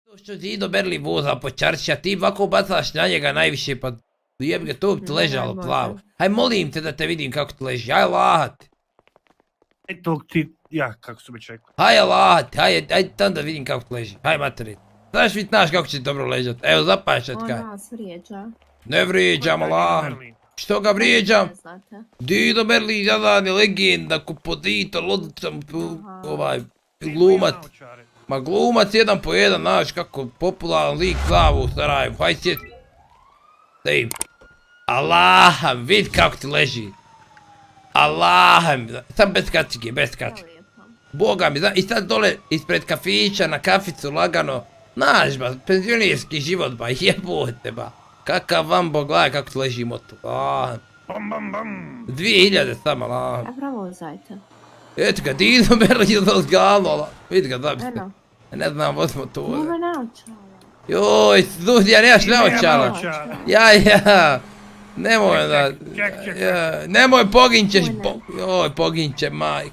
Što ti do Berli voza po čarši, a ti ovako bacaš na njega najviše, pa jeb ga, to bi ti ležalo plavo. Haj molim te da te vidim kako ti leži, haj lahat. Eto ti, ja, kako su već rekli. Haj lahat, haj tam da vidim kako ti leži, haj materit. Znaš kako će ti dobro ležat, evo zapašat kaj. On nas vrijeđa. Ne vrijeđam, lahat. Što ga vrijeđam? Dido Berli, jadan je legenda, Kompozitor, Lodicam, glumac. Ma glumac jedan po jedan, znaš kako popularan lik Slavo u Sarajevu, haj sjeti. Dej. Allaham, vid kako ti leži. Allaham, sam bez kacige, bez kacige. Boga mi, i sad dole ispred kafića na kaficu lagano. Znaš ba, penzionirski život ba, jebote ba. Kakav vam Bog, gledaj kako ti leži motor, Allaham. 2000 samo, Allaham. A pravo zajte. Eto ga, Dido Berli je dozgalo, vidi ga da bi se. Ne znam, vozim motora. Nema naočala. Joj, studija, nemaš naočala. Ja. Nemoj da... Nemoj, poginćeš, joj, poginće, majko.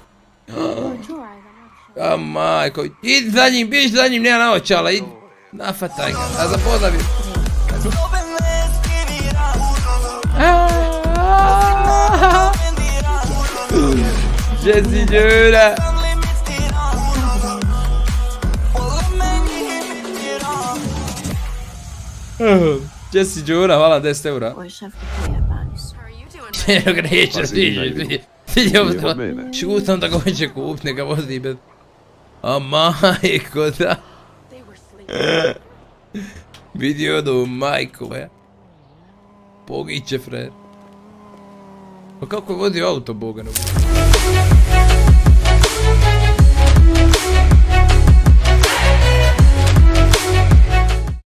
A majko, idi za njim, biš za njim, nema naočala, idi. Nafataj ga, a zapozavi. Jesse Đura. Jesse Đura, hvala 10 eura. Oj, šef, kako jebani su. Evo ga neće sviđati. Šutam da ga hoće kup, neka vozi bez... A majko, da. Vidio da u majko, ja. Pogiće, fred. Pa kako je vozio auto, boga ne.